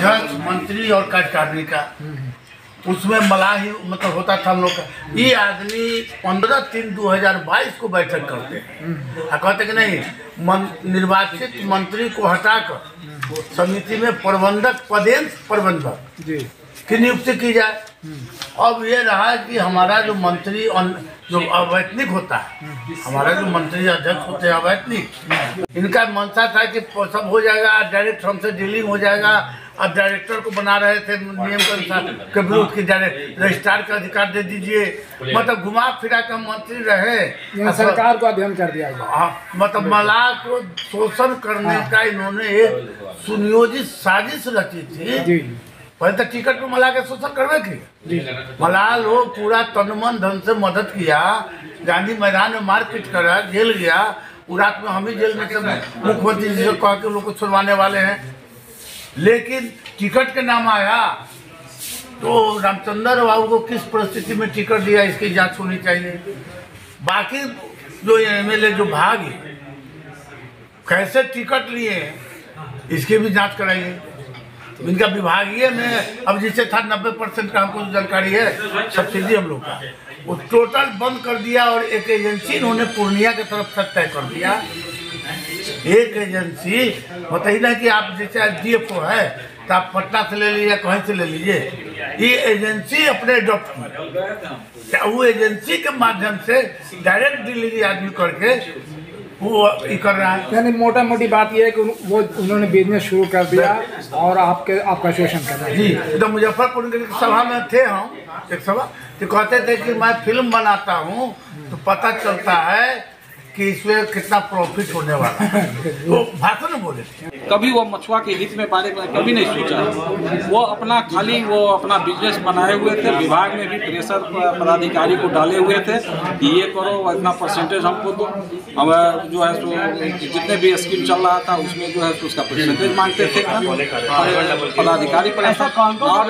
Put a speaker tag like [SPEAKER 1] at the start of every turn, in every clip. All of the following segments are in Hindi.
[SPEAKER 1] अध्यक्ष, मंत्री और कार्यकारिणी का, उसमें मलाह ही मतलब होता था हम लोग का। ये आदमी 15/3/2022 को बैठक करते हैं और कहते कि नहीं, निर्वाचित मंत्री को हटाकर समिति में प्रबंधक, पदेश प्रबंधक की नियुक्ति की जाए। अब ये रहा कि हमारा जो मंत्री जो अवैतनिक होता है, हमारा जो मंत्री अध्यक्ष होते हैं अवैतनिक, इनका मनसा था कि सब हो जाएगा, डायरेक्ट हमसे डीलिंग हो जाएगा। अब डायरेक्टर को बना रहे थे नियम के अनुसार के विरुद्ध की रजिस्ट्रार का अधिकार दे दीजिए, मतलब घुमा फिरा कर मंत्री रहे,
[SPEAKER 2] सरकार को अध्ययन कर दिया गया।
[SPEAKER 1] हाँ, मतलब मलाह को शोषण करने का इन्होंने एक सुनियोजित साजिश रची थी। पहले तो टिकट में मलाह के शोषण करवे की, मलाह लोग पूरा तनमन धन से मदद किया, गांधी मैदान में मारपीट करा, जेल गया। रात में हम ही जेल में मुख्यमंत्री जी से कह के लोग को छुड़वाने वाले हैं। लेकिन टिकट के नाम आया तो रामचंद्र बाबू को किस परिस्थिति में टिकट दिया, इसकी जांच होनी चाहिए। बाकी जो एमएलए जो भाग कैसे टिकट लिए इसकी भी जांच कराइए। इनका विभागीय में अब जिसे था 90% का हमको जानकारी है सब्सिडी हम लोग का, वो टोटल बंद कर दिया। और एक एजेंसी इन्होंने पूर्णिया की तरफ से तय कर दिया। एक एजेंसी बताइए ना कि आप जैसे डीएफओ है तो आप पटना से ले लीजिए, कहीं से ले लीजिए, ये एजेंसी अपने अडॉप्ट की, वो एजेंसी के माध्यम से डायरेक्ट डिलीवरी आदमी करके वो कर रहा है।
[SPEAKER 2] यानी मोटा मोटी बात यह है कि वो उन्होंने बिजनेस शुरू कर दिया और आपका शोषण कर रहा है।
[SPEAKER 1] जी, तो मुजफ्फरपुर की सभा में थे हम, एक सभा तो कहते थे कि मैं फिल्म बनाता हूँ तो पता चलता है कि इसमें कितना प्रॉफिट होने वाला है। वो भाषण में बोले थे।
[SPEAKER 3] कभी वो मछुआ के हित में बारे में कभी नहीं सोचा। वो अपना बिजनेस बनाए हुए थे। विभाग में भी प्रेशर पदाधिकारी को डाले हुए थे कि ये करो, इतना परसेंटेज हमको दो। हम जो है सो जितने भी स्कीम चल रहा था उसमें जो है सो उसका परसेंटेज मांगते थे पदाधिकारी पर। और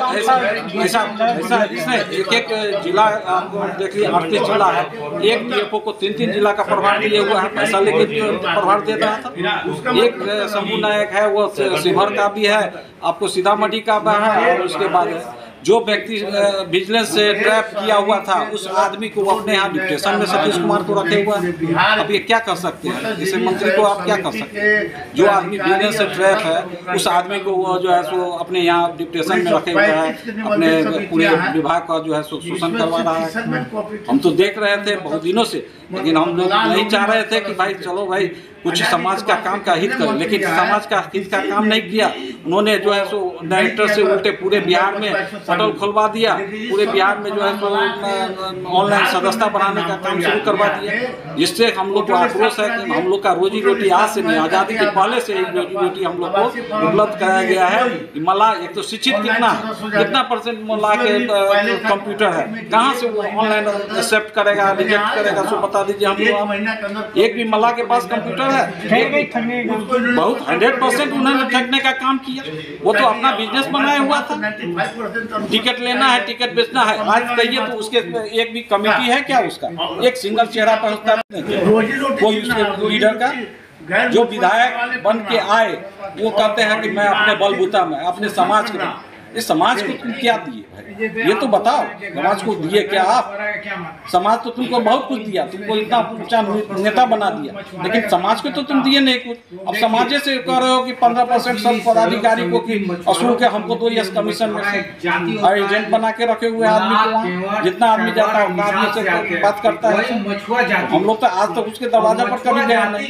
[SPEAKER 3] ऐसा एक जिला देखिए 38 जिला है, एक डीएफओ को 3 जिला का प्रभार दिए हुआ है, पैसा लेके प्रभार दे रहा था। एक शंभू नायक है, वो शिवहर का भी है, आपको सीतामढ़ी का भी है। और उसके बाद जो व्यक्ति बिजनेस से ट्रैप किया हुआ था उस आदमी को अपने यहाँ डिप्टेशन में सतीश कुमार को रखे हुआ है। अब ये क्या कर सकते हैं, जैसे मंत्री को आप क्या कर सकते हैं? जो आदमी बिजनेस से ट्रैप है उस आदमी को वो जो है सो अपने यहाँ डिप्टेशन में रखे हुए है, अपने पूरे विभाग का जो है सो शोषण करवा रहा है। हम तो देख रहे थे बहुत दिनों से, लेकिन हम लोग नहीं चाह रहे थे कि भाई चलो भाई कुछ समाज का काम का हित करें, लेकिन समाज का हित का काम नहीं किया। उन्होंने जो है सो डायरेक्टर से उल्टे पूरे बिहार में पटल खुलवा दिया, पूरे बिहार में जो है सो ऑनलाइन सदस्यता बनाने का काम शुरू करवा दिया, जिससे हम लोग को आक्रोश है कि हम लोग का रोजी रोटी आज से नहीं, आज़ादी के पहले से ही रोजी रोटी हम लोग को उपलब्ध कराया गया है। मलाह एक तो शिक्षित कितना परसेंट मलाह के कंप्यूटर है, कहाँ से वो ऑनलाइन एक्सेप्ट करेगा, रिजेक्ट करेगा, सो बता दीजिए हम लोग। एक भी मलाह के पास कंप्यूटर बहुत 100% उन्होंने ठगने का काम किया। वो तो अपना बिजनेस बनाया हुआ था, टिकट लेना है, टिकट बेचना है। आज कहिए तो उसके एक भी कमेटी है क्या? उसका एक सिंगल चेहरा पहुंचता कोई उसके लीडर का जो विधायक बन के आए वो कहते हैं कि मैं अपने बलबूता में अपने समाज के, इस समाज को तुम क्या दिए भाई, ये तो बताओ। समाज को दिए क्या आप? समाज तो तुमको बहुत कुछ दिया, तुमको इतना ऊंचा नेता बना दिया, लेकिन समाज को तो तुम दिए नहीं कुछ। अब समाज से कह रहे हो कि 15% सब पदाधिकारी को कि असूल के हमको तो यस कमीशन में से एजेंट बना के रखे हुए आदमी को, वहाँ जितना आदमी जाता है आदमी से बात करता है। हम लोग तो आज तक उसके दरवाजा पर कभी गया नहीं।